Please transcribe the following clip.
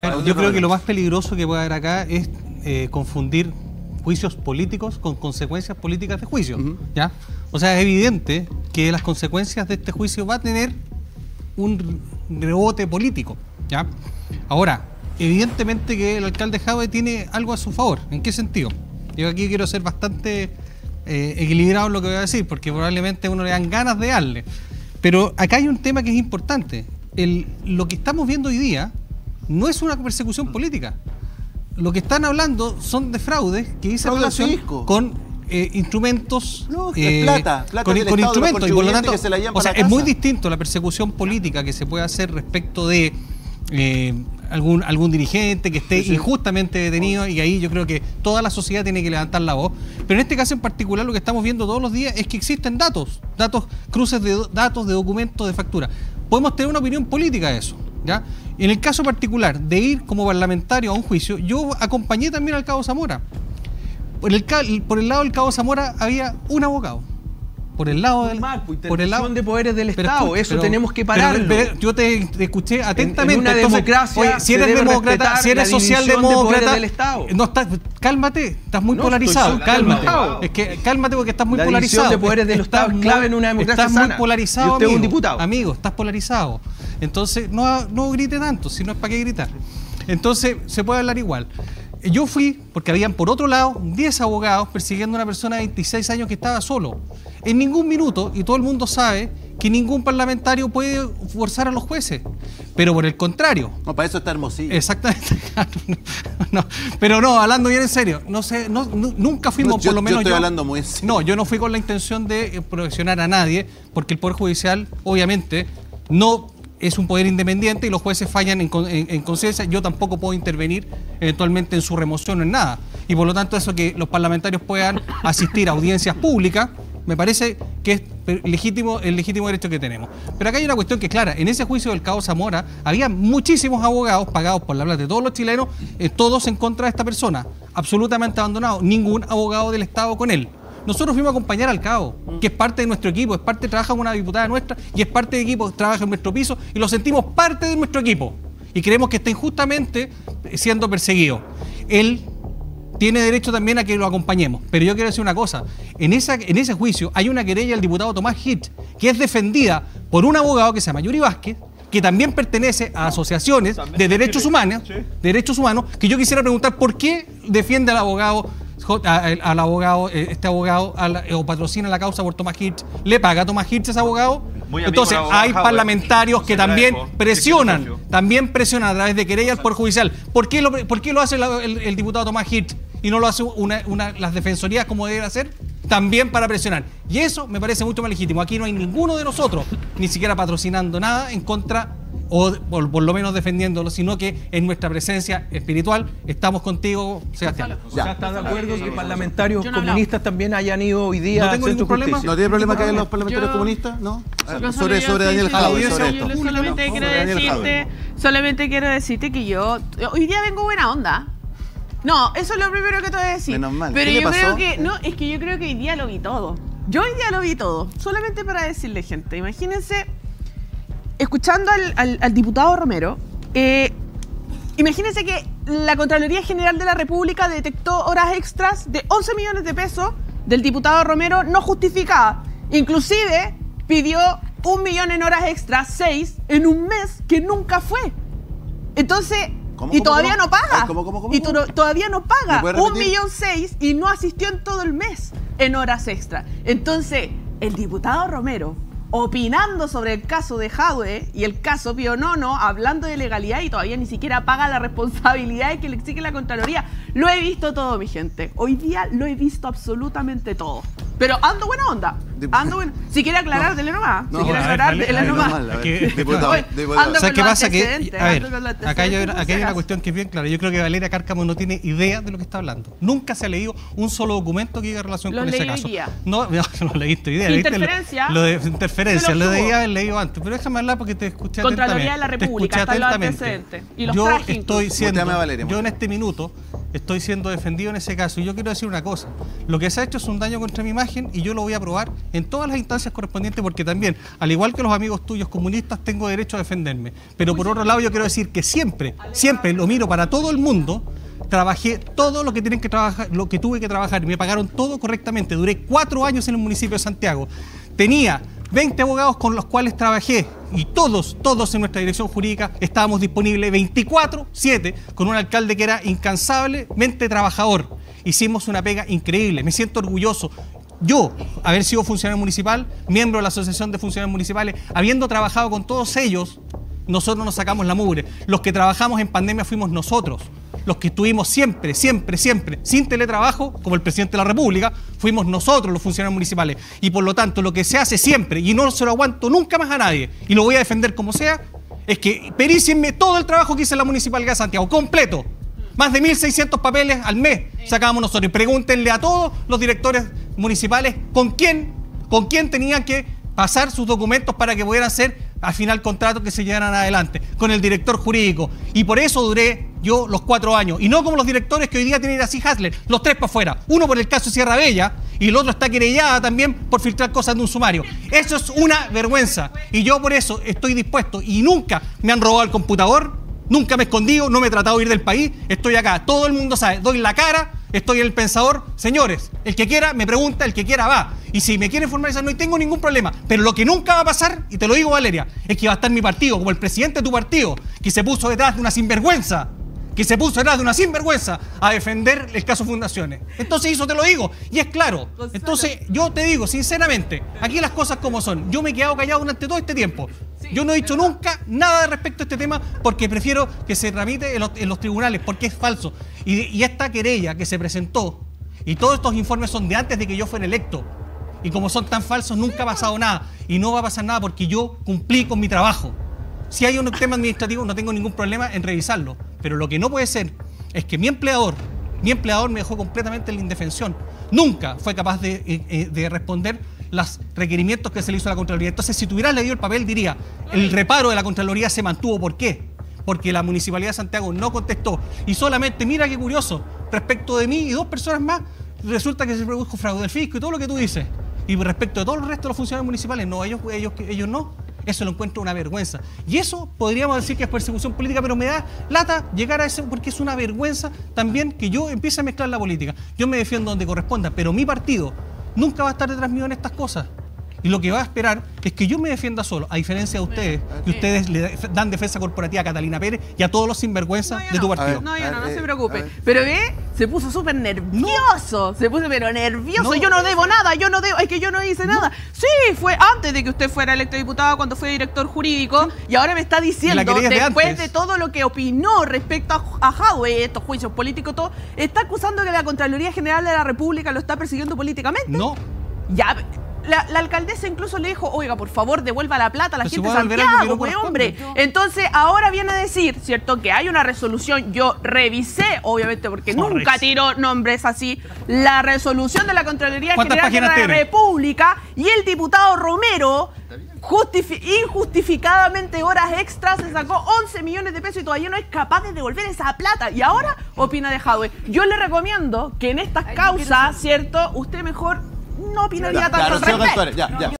Claro, yo creo que lo más peligroso que puede haber acá es confundir juicios políticos con consecuencias políticas de juicio, ¿ya? O sea, es evidente que las consecuencias de este juicio va a tener un rebote político, ¿ya? Ahora, evidentemente que el alcalde Jadwe tiene algo a su favor. ¿En qué sentido? Yo aquí quiero ser bastante equilibrado en lo que voy a decir, porque probablemente a uno le dan ganas de darle. Pero acá hay un tema que es importante. Lo que estamos viendo hoy día no es una persecución política. Lo que están hablando son de fraudes que dicen relación con instrumentos, plata con del Estado, instrumentos, y por lo tanto, que se la llevan o sea, para es muy casa. distinto la persecución política que se puede hacer respecto de algún dirigente que esté injustamente detenido, y ahí yo creo que toda la sociedad tiene que levantar la voz. Pero en este caso en particular lo que estamos viendo todos los días es que existen datos, cruces de datos, de documentos, de factura. Podemos tener una opinión política de eso, ¿ya? En el caso particular de ir como parlamentario a un juicio, yo acompañé también al Cabo Zamora. Por el lado del Cabo Zamora había un abogado. Por el lado del intervención de poderes del Estado, eso tenemos que pararlo. Yo te escuché atentamente. En una democracia, oye, si eres demócrata, si eres socialdemócrata, cálmate, estás muy polarizado. Cálmate. Es que cálmate porque estás muy polarizado. La división de poderes del Estado es clave en una democracia sana. Estás muy polarizado, y usted es un diputado. Amigo, estás polarizado. Entonces, no grite tanto, si no es para qué gritar. Entonces, se puede hablar igual. Yo fui porque habían por otro lado 10 abogados persiguiendo a una persona de 26 años que estaba solo. En ningún minuto, y todo el mundo sabe, que ningún parlamentario puede forzar a los jueces. Pero por el contrario. No, para eso está Hermosillo. Exactamente. Pero no, hablando bien en serio, nunca fuimos, por lo menos yo estoy hablando muy en serio. No, yo no fui con la intención de presionar a nadie, porque el Poder Judicial, obviamente, no es un poder independiente y los jueces fallan en conciencia. Yo tampoco puedo intervenir eventualmente en su remoción o en nada. Y por lo tanto, eso que los parlamentarios puedan asistir a audiencias públicas, me parece que es el legítimo derecho que tenemos. Pero acá hay una cuestión que es clara. En ese juicio del Cabo Zamora había muchísimos abogados pagados por la plata de todos los chilenos, todos en contra de esta persona, absolutamente abandonados, ningún abogado del Estado con él. Nosotros fuimos a acompañar al Cabo, que es parte de nuestro equipo, trabaja con una diputada nuestra y es parte del equipo, trabaja en nuestro piso y lo sentimos parte de nuestro equipo. Y creemos que está injustamente siendo perseguido. Él tiene derecho también a que lo acompañemos. Pero yo quiero decir una cosa, en ese juicio hay una querella del diputado Tomás Hitch, que es defendida por un abogado que se llama Yuri Vázquez, que también pertenece a asociaciones de derechos humanos, que yo quisiera preguntar por qué defiende al abogado, o patrocina la causa por Tomás Hitch. ¿Le paga a Tomás Hitch ese abogado? Entonces hay parlamentarios que también presionan a través de querellas al Poder Judicial. ¿Por qué lo hace el diputado Tomás Hitch y no lo hace las defensorías como debe hacer? También para presionar. Y eso me parece mucho más legítimo. Aquí no hay ninguno de nosotros, ni siquiera patrocinando nada en contra, o por lo menos defendiéndolo, sino que en nuestra presencia espiritual estamos contigo, Sebastián. O sea, ¿estás de acuerdo que parlamentarios comunistas también hayan ido hoy día no tengo ningún problema? ¿No tiene problema que hayan los parlamentarios comunistas? ¿No? Sobre Daniel Jadwe. Solamente quiero decirte que yo hoy día vengo buena onda. No, eso es lo primero que te voy a decir. Menos mal. Pero yo creo que, es que yo creo que hoy día lo vi todo. Yo hoy día lo vi todo. Solamente para decirle, gente, imagínense, escuchando al diputado Romero, imagínense que la Contraloría General de la República detectó horas extras de 11 millones de pesos del diputado Romero no justificadas. Inclusive pidió 1 millón en horas extras, 6, en un mes que nunca fue. Entonces... todavía no paga. Y todavía no paga. 1,6 millones y no asistió en todo el mes en horas extra. Entonces, el diputado Romero, opinando sobre el caso de Jadwe y el caso Pionono, hablando de legalidad y todavía ni siquiera paga la responsabilidad que le exige la Contraloría. Lo he visto todo, mi gente. Hoy día lo he visto absolutamente todo. Pero ando buena onda. Si quiere aclarar, dele nomás. Si quiere aclarar, dele nomás. ¿Sabes qué pasa? Acá hay una cuestión que es bien clara. Yo creo que Valeria Cárcamo no tiene idea de lo que está hablando. Nunca se ha leído un solo documento que diga relación con ese caso. No leíste idea. Interferencia. Lo de interferencia, lo debía haber leído antes. Pero déjame hablar porque te escuché atentamente. Contraloría de la República, están los antecedentes. Y los yo estoy siendo, yo en este minuto estoy siendo defendido en ese caso. Y yo quiero decir una cosa, lo que se ha hecho es un daño contra mi imagen y yo lo voy a probar en todas las instancias correspondientes porque también, al igual que los amigos tuyos comunistas, tengo derecho a defenderme. Pero por otro lado yo quiero decir que siempre lo miro para todo el mundo, trabajé todo lo que tienen que trabajar, lo que tuve que trabajar y me pagaron todo correctamente. Duré 4 años en el municipio de Santiago. Tenía 20 abogados con los cuales trabajé y todos en nuestra dirección jurídica estábamos disponibles 24/7 con un alcalde que era incansablemente trabajador. Hicimos una pega increíble, me siento orgulloso. Yo, haber sido funcionario municipal, miembro de la Asociación de Funcionarios Municipales, habiendo trabajado con todos ellos, nosotros nos sacamos la mugre. Los que trabajamos en pandemia fuimos nosotros. Los que estuvimos siempre, sin teletrabajo, como el presidente de la República, fuimos nosotros los funcionarios municipales. Y por lo tanto, lo que se hace siempre, y no se lo aguanto nunca más a nadie, y lo voy a defender como sea, es que pericienme todo el trabajo que hice en la Municipalidad de Santiago, completo. Más de 1.600 papeles al mes sacábamos nosotros. Y pregúntenle a todos los directores municipales con quién tenían que pasar sus documentos para que pudieran ser al final contratos que se llevaran adelante, con el director jurídico. Y por eso duré yo los 4 años. Y no como los directores que hoy día tienen así Hasler, los 3 para afuera. Uno por el caso de Sierra Bella y el otro está querellada también por filtrar cosas de un sumario. Eso es una vergüenza. Y yo por eso estoy dispuesto. Y nunca me han robado el computador, nunca me he escondido, no me he tratado de ir del país. Estoy acá, todo el mundo sabe, doy la cara. Estoy en El Pensador. Señores, el que quiera me pregunta, el que quiera va. Y si me quieren formalizar, no tengo ningún problema. Pero lo que nunca va a pasar, y te lo digo, Valeria, es que va a estar mi partido, como el presidente de tu partido, que se puso detrás de una sinvergüenza, a defender el caso Fundaciones. Entonces eso te lo digo, y es claro. Entonces yo te digo, sinceramente, aquí las cosas como son. Yo me he quedado callado durante todo este tiempo. Yo no he dicho nunca nada respecto a este tema porque prefiero que se tramite en los tribunales, porque es falso. Y esta querella que se presentó, y todos estos informes son de antes de que yo fuera electo, y como son tan falsos, nunca ha pasado nada. Y no va a pasar nada porque yo cumplí con mi trabajo. Si hay un tema administrativo, no tengo ningún problema en revisarlo. Pero lo que no puede ser es que mi empleador me dejó completamente en la indefensión. Nunca fue capaz de responder los requerimientos que se le hizo a la Contraloría. Entonces, si tuvieras leído el papel, diría, el reparo de la Contraloría se mantuvo. ¿Por qué? Porque la Municipalidad de Santiago no contestó. Y solamente, mira qué curioso, respecto de mí y 2 personas más, resulta que se produjo fraude del fisco y todo lo que tú dices. Y respecto de todo el resto de los funcionarios municipales, no, ellos no. Eso lo encuentro una vergüenza. Y eso podríamos decir que es persecución política, pero me da lata llegar a eso porque es una vergüenza también que yo empiece a mezclar la política. Yo me defiendo donde corresponda, pero mi partido nunca va a estar detrás mío en estas cosas. Y lo que va a esperar es que yo me defienda solo, a diferencia de ustedes, que ustedes le dan defensa corporativa a Catalina Pérez y a todos los sinvergüenzas de tu partido. No se preocupe. Pero se puso súper nervioso. Se puso pero nervioso. Yo no debo nada, es que yo no hice nada. Sí, fue antes de que usted fuera electo diputado, cuando fue director jurídico, y ahora me está diciendo, después de todo lo que opinó respecto a Jadwe, estos juicios políticos, todo, está acusando que la Contraloría General de la República lo está persiguiendo políticamente. No. Ya... La alcaldesa incluso le dijo, oiga, por favor, devuelva la plata a la gente de Santiago, pues, hombre. Entonces, ahora viene a decir, ¿cierto?, que hay una resolución. Yo revisé, obviamente, porque nunca tiró nombres así, la resolución de la Contraloría General de la República, y el diputado Romero, injustificadamente horas extras, se sacó 11 millones de pesos y todavía no es capaz de devolver esa plata. Y ahora opina de Jadwe. Yo le recomiendo que en estas causas, ¿cierto?, usted mejor no opinaría tanto al respecto.